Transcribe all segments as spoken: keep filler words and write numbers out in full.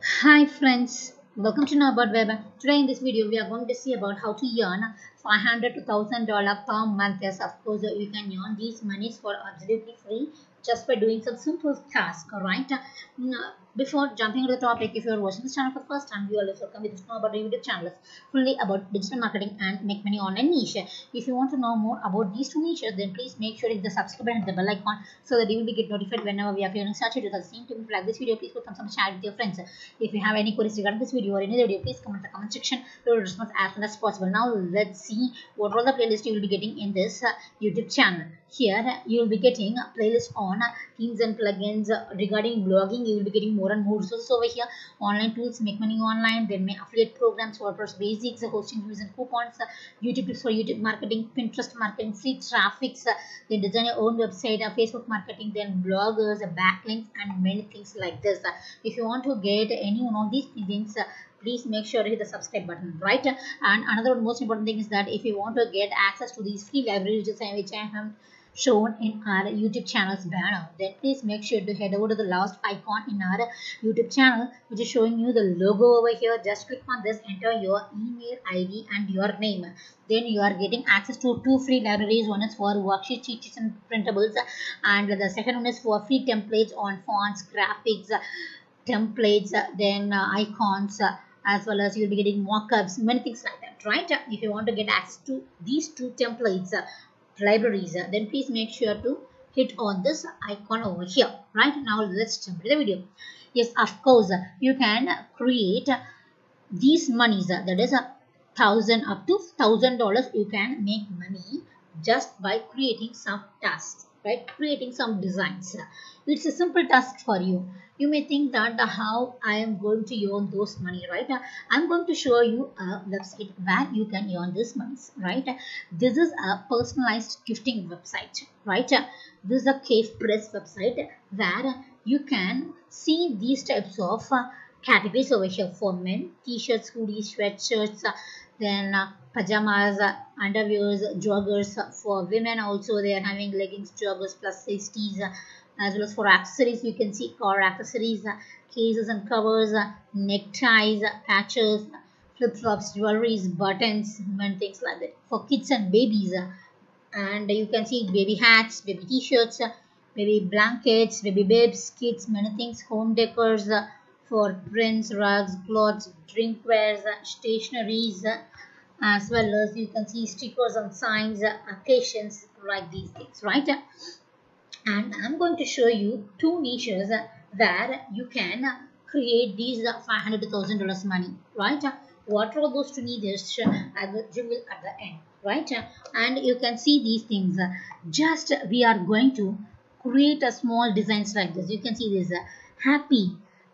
Hi friends, welcome to Know About Web. Today in this video we are going to see about how to earn five hundred to one thousand dollars per month. Yes, of course you can earn these monies for absolutely free just by doing some simple tasks. Alright. Before jumping into the topic, if you are watching this channel for the first time, you are welcome with this Know About YouTube channel fully about digital marketing and make money online niche. If you want to know more about these two niches, then please make sure to hit the subscribe and the bell icon so that you will be get notified whenever we are uploading such videos. At the same time, if you like this video, please put thumbs up and share it with your friends. If you have any queries regarding this video or any other video, please comment in the comment section. We will respond as soon as possible. Now let's see what all the playlist you will be getting in this uh, YouTube channel. Here uh, you will be getting a playlist on uh, themes and plugins uh, regarding blogging. You will be getting more and more resources over here. Online tools, make money online, then may affiliate programs, WordPress basics, uh, hosting reviews and coupons, uh, YouTube tips for YouTube marketing, Pinterest marketing, free traffics, uh, then design your own website, uh, Facebook marketing, then bloggers, uh, backlinks, and many things like this. Uh, if you want to get any one of these things, uh, please make sure to hit the subscribe button, right? And another most important thing is that if you want to get access to these free libraries which I have shown in our YouTube channel's banner, then please make sure to head over to the last icon in our YouTube channel, which is showing you the logo over here. Just click on this, enter your email I D and your name. Then you are getting access to two free libraries. One is for worksheets, cheat sheets and printables, and the second one is for free templates on fonts, graphics, templates, then uh, icons, uh, as well as you'll be getting mockups, many things like that, right? If you want to get access to these two templates, uh, libraries, uh, then please make sure to hit on this icon over here. Right now let's jump into the video. Yes, of course uh, you can create uh, these monies, uh, that is a thousand up to thousand dollars you can make money just by creating some tasks, right? Creating some designs. It's a simple task for you. You may think that uh, how I am going to earn those money, right? Uh, I'm going to show you a website where you can earn this money, right? This is a personalized gifting website, right? Uh, This is a Cave Press website where you can see these types of uh, categories over here for men: t-shirts, hoodies, sweatshirts, uh, then uh, pajamas, uh, underwears, joggers. Uh, for women also they are having leggings, joggers, plus size tees, uh, as well as for accessories you can see car accessories, uh, cases and covers, uh, neckties, uh, patches, flip-flops, jewelries, buttons, and things like that. For kids and babies, uh, and you can see baby hats, baby t-shirts, uh, baby blankets, baby bibs, kids, many things, home decors, uh, for prints, rugs, clothes, drinkwares, uh, stationaries, uh, as well as you can see stickers and signs, uh, occasions like these things, right? And I'm going to show you two niches uh, where you can uh, create these uh, five hundred to one thousand dollars money, right? What are those two niches? uh, I will reveal at the end, right? And you can see these things. uh, Just uh, we are going to create a small designs like this. You can see this uh, happy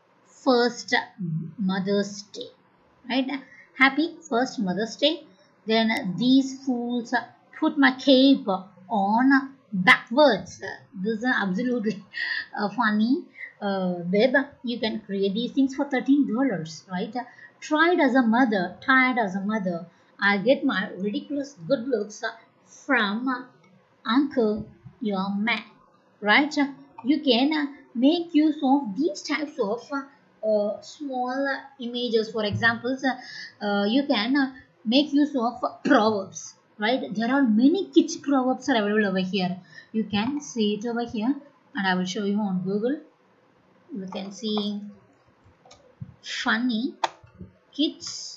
first Mother's Day, right? Happy first Mother's Day. Then these fools put my cape on backwards. This is absolutely uh, funny. Uh, babe, you can create these things for thirteen dollars, right? Tried as a mother, tired as a mother. I get my ridiculous good looks from Uncle your man, right? You can uh, make use of these types of uh, uh, small uh, images. For examples, uh, uh, you can uh, make use of proverbs, right? There are many kids proverbs are available over here. You can see it over here, and I will show you on Google. You can see funny kids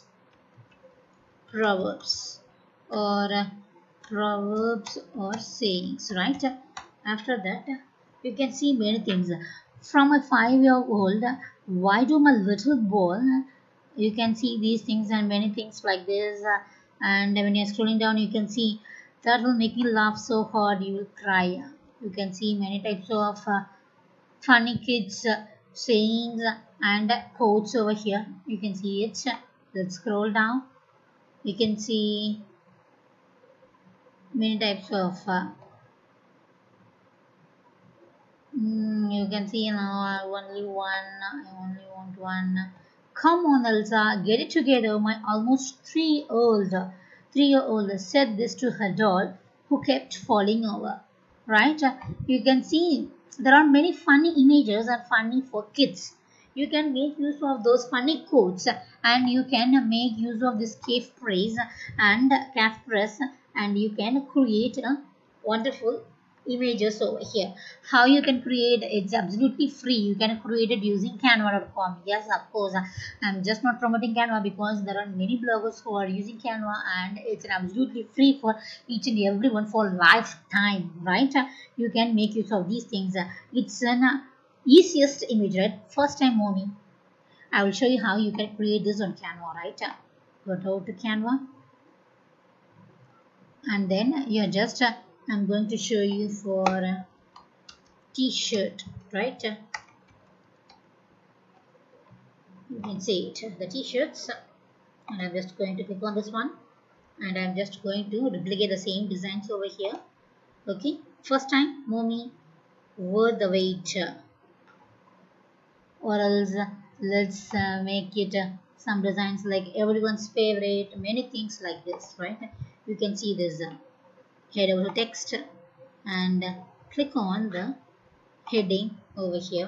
proverbs or uh, proverbs or sayings, right? After that you can see many things from a five year old, why do my little ball. You can see these things and many things like this, and when you're scrolling down you can see that will make you laugh so hard you will cry. You can see many types of uh, funny kids uh, sayings and quotes over here. You can see it. Let's scroll down. You can see many types of uh, mm, you can see now I only one I only want one. Come on Elsa, get it together. My almost three old three year old said this to her doll who kept falling over, right? You can see there are many funny images and funny for kids. you can make use of those funny quotes, and you can make use of this cave phrase and calf press, and you can create a wonderful images over here. How you can create, it's absolutely free. You can create it using canva dot com. Yes, of course, I'm just not promoting Canva because there are many bloggers who are using Canva, and it's absolutely free for each and everyone for lifetime, right? You can make use of these things. It's an easiest image, right? First time mommy, I will show you how you can create this on Canva, right? Go to Canva, and then you're just uh, I'm going to show you for uh, t-shirt, right? You can see it, the t-shirts, and I'm just going to click on this one, and I'm just going to duplicate the same designs over here. Okay, first time mommy, worth the wait, or else let's uh, make it uh, some designs like everyone's favorite, many things like this, right? You can see this. Uh, head over to text and click on the heading over here,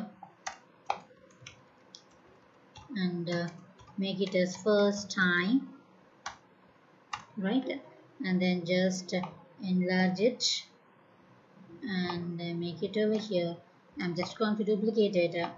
and uh, make it as first time, right? And then just uh, enlarge it and uh, make it over here. I'm just going to duplicate it. Uh,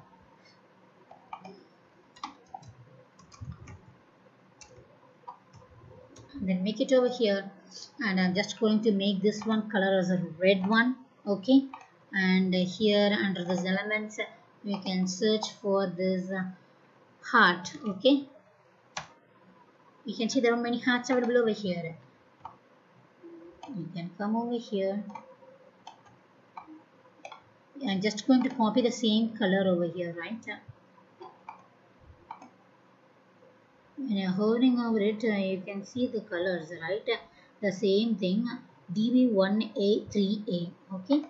then make it over here, and I'm just going to make this one color as a red one. Okay, and uh, here under these elements uh, we can search for this uh, heart. Okay, you can see there are many hearts available over here. You can come over here. I'm just going to copy the same color over here, right? When you're hovering over it, uh, you can see the colors, right? The same thing, D B one A three A. Okay,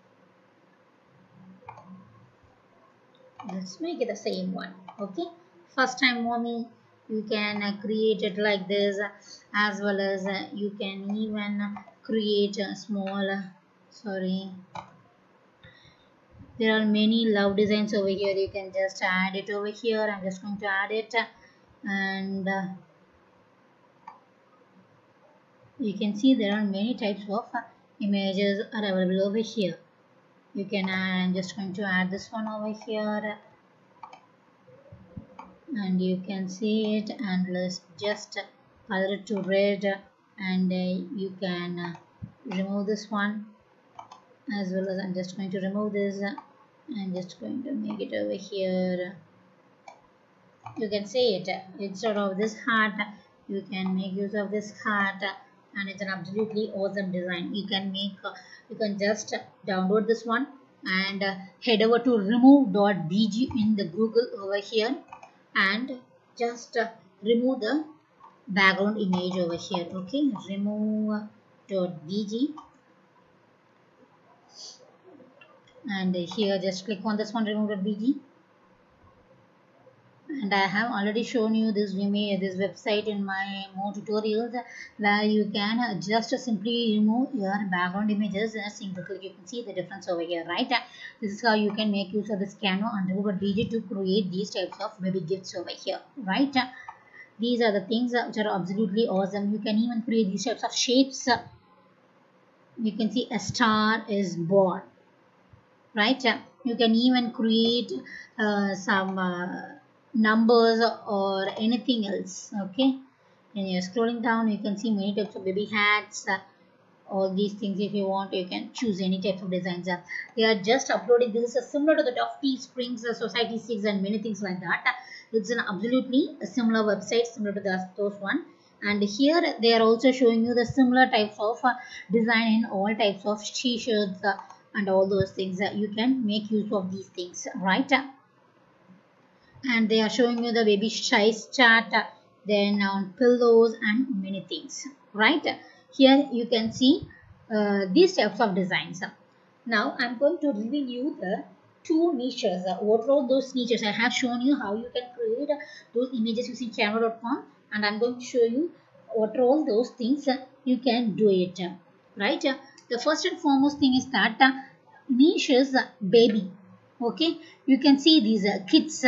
let's make it the same one. Okay, first time mommy, you can uh, create it like this, as well as uh, you can even create a small uh, sorry there are many love designs over here. You can just add it over here. I'm just going to add it, and uh, you can see there are many types of uh, images are available over here. You can add, I'm just going to add this one over here, and you can see it, and let's just color it to red, and uh, you can uh, remove this one, as well as I'm just going to remove this. I'm just going to make it over here. You can see it, instead of this heart you can make use of this heart, and it's an absolutely awesome design. You can make uh, you can just download this one and uh, head over to remove dot b g in the Google over here, and just uh, remove the background image over here. Okay, remove dot b g, and here just click on this one, remove dot b g. And I have already shown you this image, this website in my more tutorials, where you can just simply remove your background images in a single click. You can see the difference over here, right? This is how you can make use of this Canva and remove dot b g to create these types of baby gifts over here, right? These are the things which are absolutely awesome. You can even create these types of shapes. You can see a star is born, right? You can even create uh, some uh, numbers or anything else. Okay, and you're scrolling down, you can see many types of baby hats, uh, all these things. If you want, you can choose any type of designs. Uh, they are just uploading. This is similar to the of Teesprings, uh, Society six, and many things like that. Uh, it's an absolutely a similar website, similar to the, those one. And here they are also showing you the similar types of uh, design in all types of t-shirts uh, and all those things. Uh, you can make use of these things, right? And they are showing you the baby size chart, uh, then on pillows and many things, right? Here you can see uh, these types of designs. Now I'm going to reveal you the two niches. Uh, what are those niches? I have shown you how you can create uh, those images using canva dot com, and I'm going to show you what are all those things uh, you can do it, uh, right? Uh, the first and foremost thing is that uh, niche is uh, baby. Okay, you can see these uh, kids. Uh,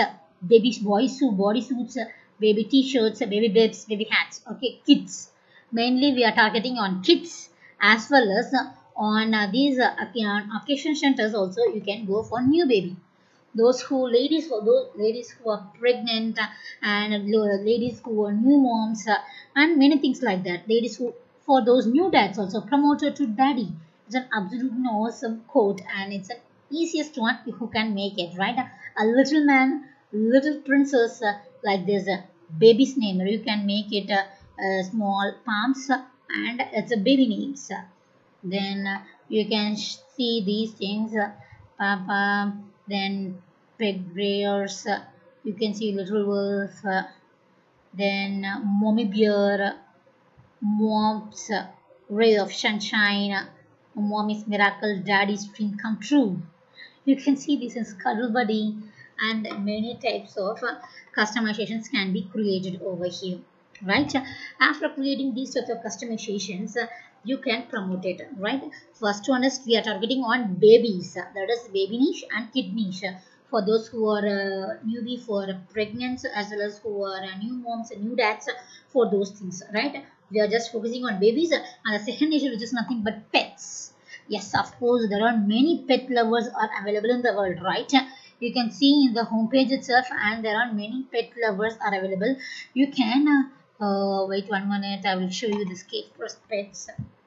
baby boy suit, body suits, baby t-shirts, baby bibs, baby hats. Okay, kids. Mainly we are targeting on kids as well as on uh, these uh, occasion centers also you can go for new baby. Those who ladies for those ladies who are pregnant uh, and ladies who are new moms uh, and many things like that. Ladies who for those new dads also promoted to daddy. It's an absolutely awesome quote and it's an easiest one who can make it right. A little man, little princess uh, like this uh, baby's name. You can make it uh, uh, small palms uh, and it's a baby names. Then uh, you can see these things. Uh, Papa, then pet bears, uh, you can see little wolf, uh, then uh, mommy bear, mom's uh, ray of sunshine, uh, mommy's miracle, daddy's dream come true. You can see this in Cuddle Buddy and many types of uh, customizations can be created over here. Right? After creating these types of customizations, uh, you can promote it. Right? First one is we are targeting on babies. Uh, that is baby niche and kid niche. Uh, for those who are uh, newbie for pregnant as well as who are uh, new moms and new dads uh, for those things. Right? We are just focusing on babies uh, and the second niche which is nothing but pets. Yes, of course, there are many pet lovers are available in the world, right? You can see in the homepage itself and there are many pet lovers are available. You can, uh, uh, wait one minute, I will show you this cake for pets.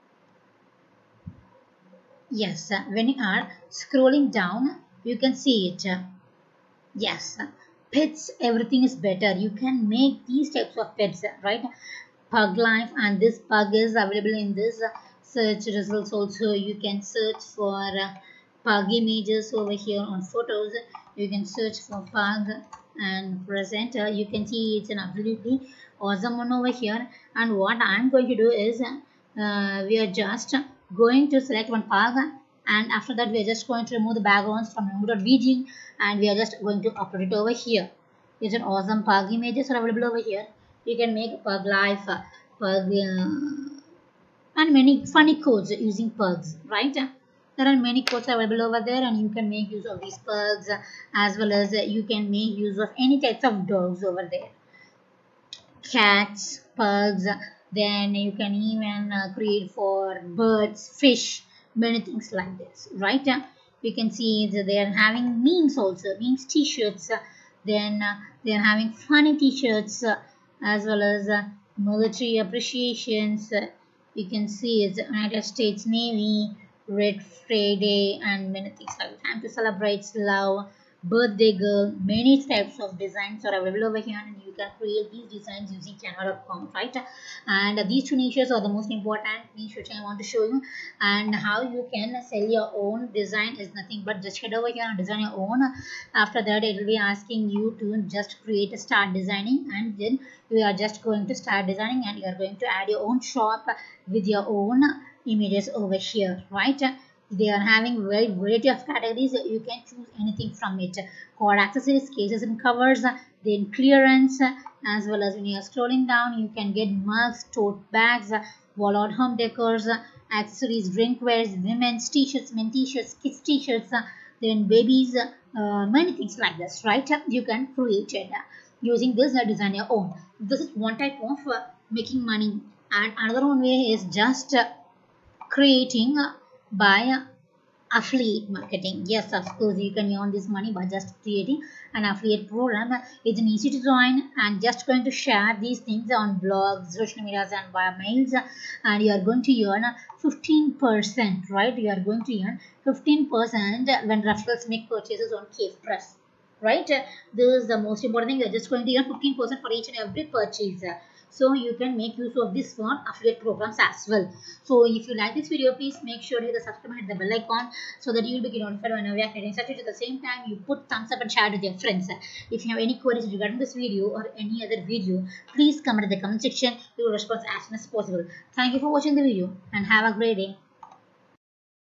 Yes, when you are scrolling down, you can see it. Yes, pets, everything is better. You can make these types of pets, right? Pug life and this pug is available in this search results also. You can search for uh, pug images over here on photos. You can search for pug and presenter. You can see it's an absolutely awesome one over here. And what I'm going to do is uh, we are just going to select one pug and after that we are just going to remove the backgrounds from remove.bg and we are just going to upload it over here. It's an awesome pug images are available over here. You can make pug life, uh, pug uh, and many funny codes using pugs, right? There are many codes available over there and you can make use of these pugs uh, as well as uh, you can make use of any types of dogs over there. Cats, pugs, then you can even uh, create for birds, fish, many things like this, right? We can see that they are having memes also, memes t-shirts, uh, then uh, they are having funny t-shirts uh, as well as uh, military appreciations. Uh, you can see it's the United States Navy, Red Friday and many things like that. Time to celebrate love, birthday girl, many types of designs are available over here and you can create these designs using canva dot com, right? And these two niches are the most important niche which I want to show you, and how you can sell your own design is nothing but just head over here and design your own. After that it will be asking you to just create a start designing and then you are just going to start designing and you are going to add your own shop with your own images over here, right? They are having very variety of categories. You can choose anything from it. Cord accessories, cases and covers, then clearance, as well as when you are scrolling down, you can get mugs, tote bags, wall art home decors, accessories, drinkwares, women's t-shirts, men t-shirts, kids t-shirts, then babies, uh, many things like this, right? You can create it using this design your own. This is one type of uh, making money, and another one way is just uh, creating uh, by affiliate marketing. Yes, of course, you can earn this money by just creating an affiliate program. It's an easy to join and just going to share these things on blogs, social medias and via mails, and you are going to earn fifteen percent, right? You are going to earn fifteen percent when referrals make purchases on Cave Press, right? This is the most important thing. You're just going to earn fifteen percent for each and every purchase. So you can make use of this for affiliate programs as well. So if you like this video, please make sure to hit the subscribe and hit the bell icon so that you will be notified whenever we are creating such videos. At the same time, you put thumbs up and share with your friends. If you have any queries regarding this video or any other video, please comment in the comment section. We will respond as soon as possible. Thank you for watching the video and have a great day.